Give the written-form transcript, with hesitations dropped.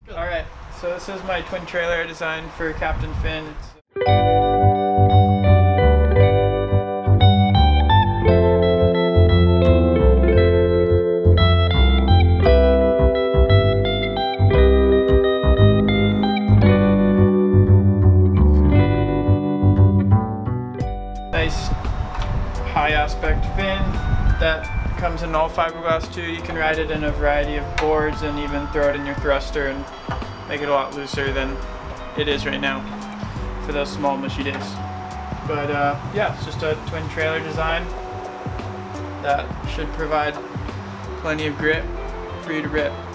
Alright, so this is my twin trailer I designed for Captain Finn. Nice high aspect fin that comes in all fiberglass too. You can ride it in a variety of boards and even throw it in your thruster and make it a lot looser than it is right now for those small mushy days. But yeah, it's just a twin trailer design that should provide plenty of grip for you to rip.